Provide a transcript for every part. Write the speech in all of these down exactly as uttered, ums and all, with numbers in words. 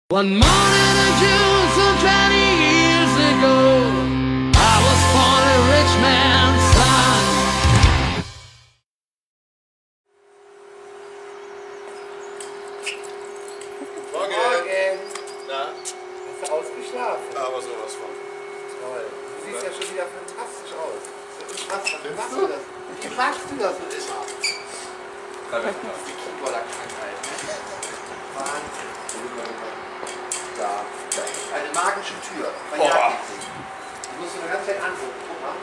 One morning in June, some twenty years ago, I was born a rich man's son. Morgen. Morgen. Na? Hast du ausgeschlafen? Aber sowas von. Toll. Du siehst ja schon wieder fantastisch aus. Unfassbar. Wie machst du das? Wie machst du das so immer? Die Keyboarder-Krankheit. Wahnsinn. Da. Eine magische Tür. Bei Oh. Jagdmusik. Die musst du eine ganze Zeit angucken. Guck mal.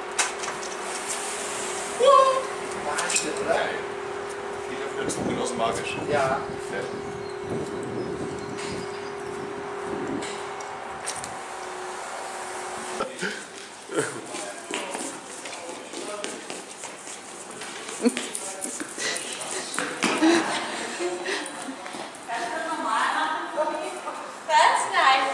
Wahnsinn, oder? Geht ja wieder zurück aus dem Magischen. Ja. Was? Nein.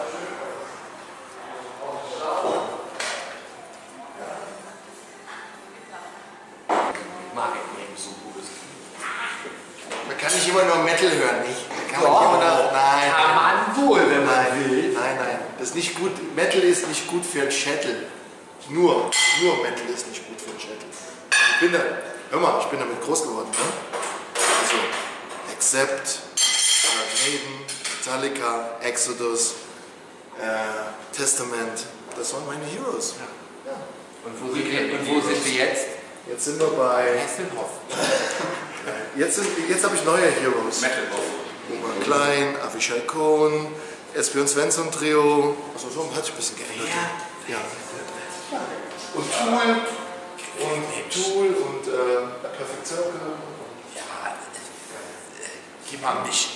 Mag ich eben so gut. Man kann nicht immer nur Metal hören, nicht? Man kann nicht immer nur, nein. Kann man wohl, wenn man Nein, will. nein, nein. Das ist nicht gut. Metal ist nicht gut für ein Schädel. Nur, nur Metal ist nicht gut für ein Schädel. Ich bin da, hör mal, ich bin damit groß geworden, ne? Also, Accept, Iron Maiden, Metallica, Exodus, äh, Testament, das waren meine Heroes. Ja. Und wo, sind wir, und wo sind wir jetzt? Jetzt sind wir bei, Hesselhoff. jetzt, sind- jetzt habe ich neue Heroes. Metal Roman Klein, Avishai Cohn, Esbjörn Svensson Trio, also so hat sich ein bisschen geändert. Ja. Und Tool und Tool und äh, Perfect Circle. Ja, äh, gib mal mich.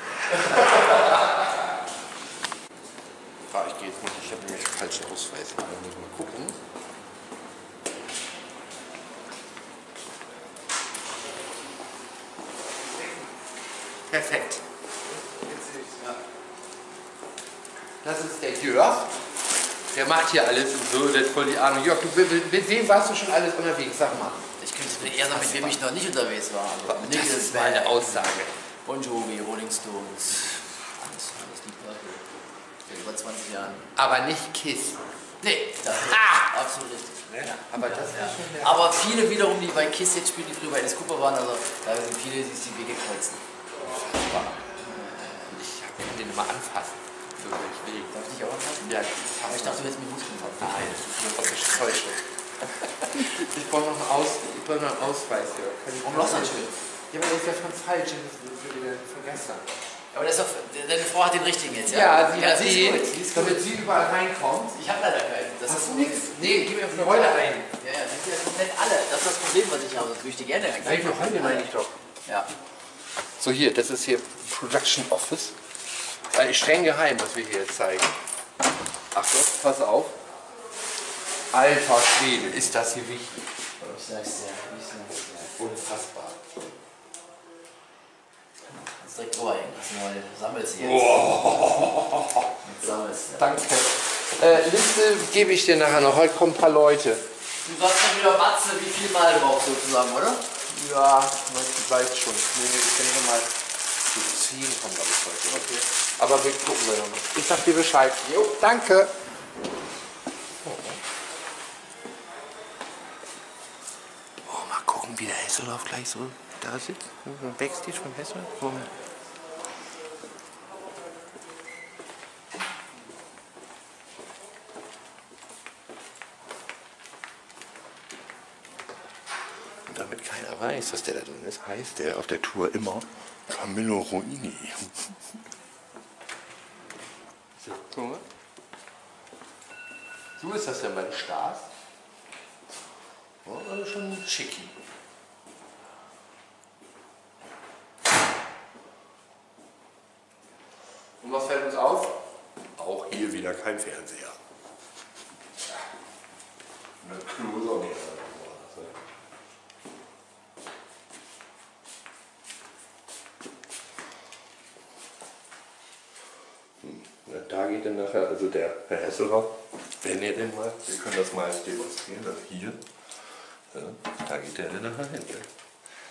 Ah, ich gehe jetzt nicht, ich habe nämlich falschen Ausweis. Da muss ich mal gucken. Perfekt. Das ist der Jörg. Der macht hier alles und so, der hat voll die Ahnung. Jörg, du, mit, mit wem warst du schon alles unterwegs? Sag mal. Ich könnte es eher sagen, mit wem ich noch nicht unterwegs war. Also Das Nickelback, ist meine Aussage. Bon Jovi, Rolling Stones, alles, alles Deep Purple. Seit über zwanzig Jahren. Aber nicht Kiss. Nee, das ist Ah! absolut richtig. Ja, aber das ist schon der. Aber viele wiederum, die bei Kiss jetzt spielen, die früher bei Alice Cooper waren, also da sind viele, die sich die Wege kreuzen. Ich kann den immer anfassen. So wie ich will. Darf ich dich auch anfassen? Ja, Aber ich dachte, du hättest mir Muskeln verpasst. nein, das ist nur optische Täuschung. Ich brauche noch einen, Aus, ich brauche noch einen Ausweis. Ja. Kann ich Warum lachst du denn schön? Ja, aber das ist ja schon falsch. Das würde ich dann vergessen. Aber das ist doch, deine Frau hat den richtigen jetzt, ja? Ja, sie hat sie ist den, gut, sie ist gut. damit sie überall reinkommt. Ich habe leider keinen. Das Hast ist du nichts? Nee, gib mir eine Rolle ein. Ja, ja, das sind ja komplett alle. Das ist das Problem, was ich habe. Das würde ich dir gerne Nein, eigentlich. noch Rolle meine ich doch. Ja. So, hier, das ist hier Production Office. Also streng geheim, was wir hier jetzt zeigen. Achtung, pass auf. Alter Schwede, ist das hier wichtig. Ich sag's dir. Ich sag's dir. Unfassbar. Kannst direkt drüberhängen. Das neue sammelst du jetzt. Oh, Jetzt sammelst du. danke. Äh, Liste gebe ich dir nachher noch. Heute kommen ein paar Leute. Du sagst dann wieder Matze, wie viel Mal brauchst du sozusagen, oder? Ja, ich weiß schon. Nee, nee, ich denke mal, zu zehn kommen, glaube ich, heute. Okay. Aber wir gucken wir noch mal. Ich sag dir Bescheid. Jo, danke. Oh, mal gucken, wie der Hesselhoff gleich so da sitzt. Backstage vom Hesselhoff. Moment. Und damit keiner weiß, dass der da drin ist, heißt der auf der Tour immer Camillo Ruini. So, guck mal. So ist das denn beim Stars. Ja, also schon schicki. Und was fällt uns auf? Auch hier wieder kein Fernseher. Eine Klose auch nicht. Ja, da geht dann nachher, also der Herr Hesselhoff, wenn ihr denn mal, wir können das mal demonstrieren, also hier, ja, da geht der dann nachher hin.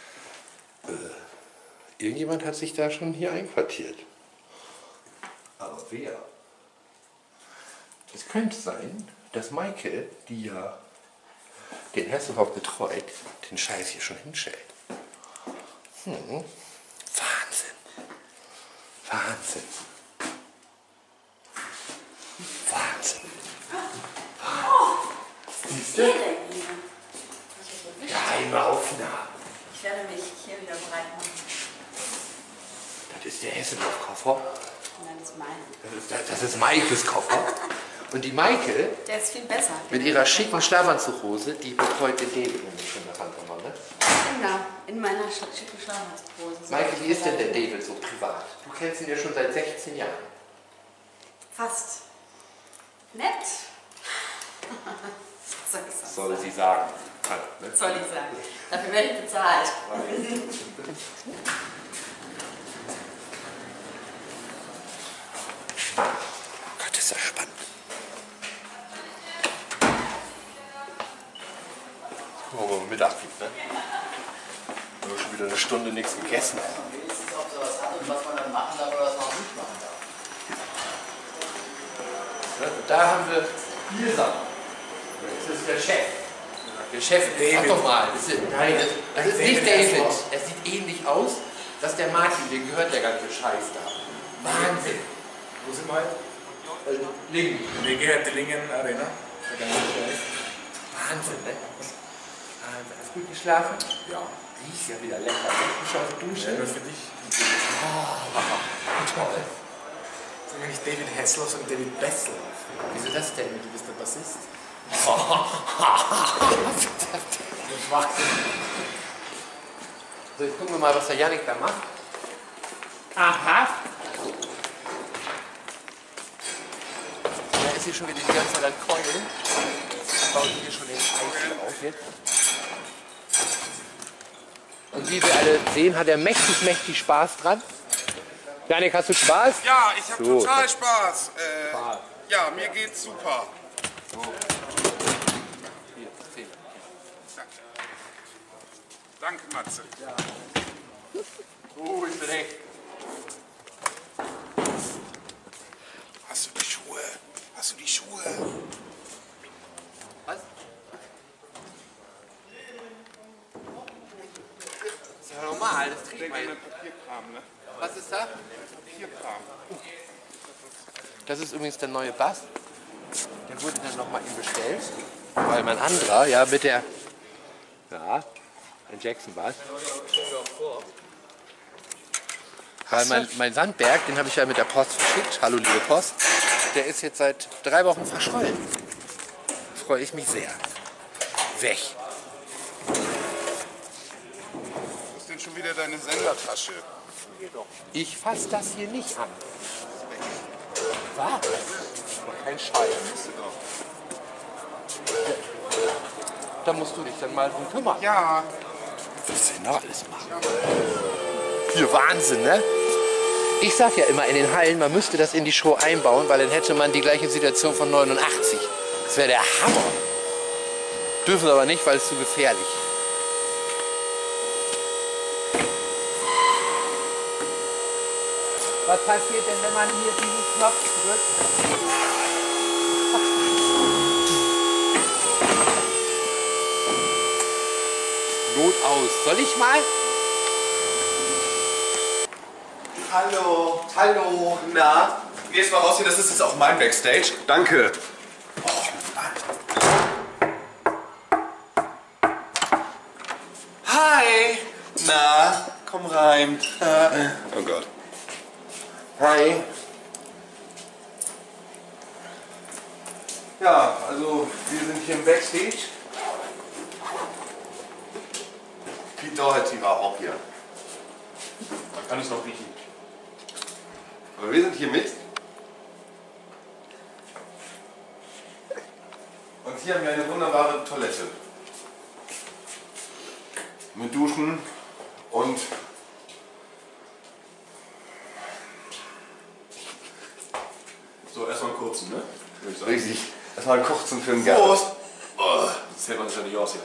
Ja. Äh, irgendjemand hat sich da schon hier einquartiert. Aber wer. Es könnte sein, dass Maike, die ja den Hesselhoff betreut, den Scheiß hier schon hinstellt. Hm. Wahnsinn. Wahnsinn. Wahnsinn. Siehst du? Geheime Aufnahme. Ich werde mich hier wieder bereit machen. Das ist der Hesselhoff-Koffer. Nein, das ist meine. Das ist, das ist Maikes Koffer. Und die Maike Der ist viel besser. mit ihrer schicken Schlafanzughose, die betreut den David nämlich schon nach Handkammer, ne? Genau, in meiner sch- schicken Schlafanzughose. Maike, wie ist denn der David so privat? Du kennst ihn ja schon seit sechzehn Jahren. Fast. Nett. Soll ich sagen? Soll sie sagen. Halt, ne? Soll ich sagen. Dafür werde ich bezahlt. Gott, ist das spannend. Gucken wir mal, Mittag gibt, ne? Wir haben schon wieder eine Stunde nichts gegessen. Wenigstens, ob sie was hat und was man dann machen darf oder was man auch nicht machen darf. Und da haben wir vier Sachen. Das ist der Chef. Der Chef, sag doch mal. Das ist, nein, das, das ist nicht David. Er sieht ähnlich aus. Das ist der Martin, dem gehört der ganze Scheiß da. Wahnsinn. Wo sind wir heute? Also, Lingen. Mir gehört die Lingen Arena. Wahnsinn, ne? Wahnsinn. Hast du gut geschlafen? Ja. Riecht ja wieder lecker. Ich schon auf die Dusche. Ja, nur für dich. Toll. Sag mal nicht David Hasselhoff, sondern David Bessel. Wieso das denn? Du bist der Bassist. Das macht So, jetzt gucken wir mal, was der Jannik da macht. Aha. Da ist hier schon wieder die ganze Zeit ein Keulen. Ich baue hier schon den Eichel auf jetzt. Und wie wir alle sehen, hat er mächtig, mächtig Spaß dran. Jannik, hast du Spaß? Ja, ich habe So. total Spaß. Äh, ja, mir geht's super. Hier, zehn. Danke, Matze. Oh, ich bin echt. Hast du die Schuhe? Hast du die Schuhe? Was? Das ist ja normal, das trägt man. Papierkram, ne? Was ist da? Papierkram. Das ist übrigens der neue Bass. Der wurde dann nochmal ihm bestellt. Weil mein anderer, ja, mit der. Ja, ein Jackson-Bass. Weil mein, mein Sandberg, den habe ich ja mit der Post verschickt. Hallo, liebe Post. Der ist jetzt seit drei Wochen verschollen. Da freue ich mich sehr. Weg. Wo ist denn schon wieder deine Sendertasche? Ich fasse das hier nicht an. Was? Kein Scheiß. Da musst du dich dann mal drum kümmern. Ja. Was denn noch alles machen? Hier Wahnsinn, ne? Ich sag ja immer in den Hallen, man müsste das in die Show einbauen, weil dann hätte man die gleiche Situation von neunundachtzig. Das wäre der Hammer. Dürfen aber nicht, weil es zu gefährlich. Was passiert denn, wenn man hier diesen Knopf drückt? Not aus. Soll ich mal? Hallo. Hallo. Na? Geh jetzt mal raus hier, das ist jetzt auch mein Backstage. Danke. Hi. Na? Komm rein. Oh Gott. Hi. Ja, also wir sind hier im Backstage. Pete Doherty war auch hier. Man kann es noch riechen. Aber wir sind hier mit. Und hier haben wir eine wunderbare Toilette. Mit Duschen und so, erstmal einen kurzen, ne? Richtig. Erstmal einen kurzen für den Garten. Prost! Oh, das hält man sich ja nicht aus hier.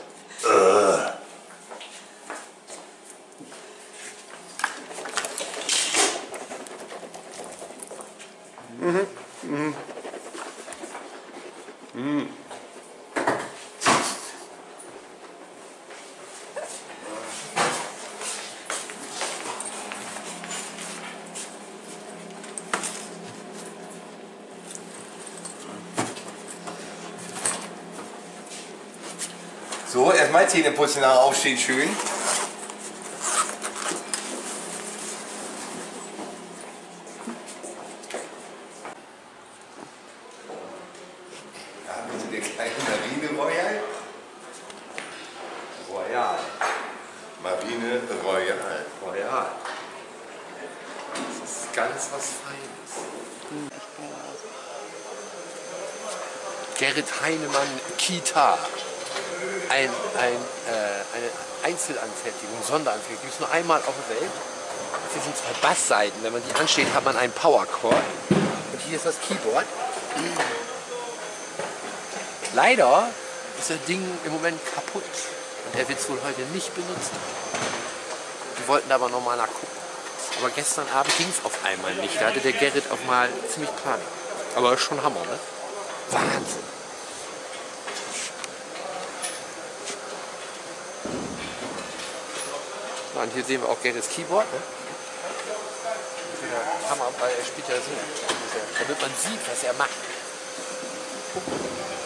So, erstmal Zähne putzen, nach aufstehen schön. Ja, bitte der kleine Marine Royal. Royal. Marine Royal. Royal. Das ist ganz was Feines. Gerrit Heinemann Kita. Ein, ein, äh, eine Einzelanfertigung, Sonderanfertigung, gibt es nur einmal auf der Welt. Hier sind zwei Bassseiten, wenn man die ansteht, hat man einen Powerchord. Und hier ist das Keyboard. Leider ist das Ding im Moment kaputt und er wird es wohl heute nicht benutzen. Die wollten aber nochmal nachgucken. Aber gestern Abend ging es auf einmal nicht. Da hatte der Gerrit auch mal ziemlich Panik. Aber schon Hammer, ne? Wahnsinn. Und hier sehen wir auch Gerrits Keyboard. Ne? Hammer, weil er spielt ja so, damit man sieht, was er macht. Guck.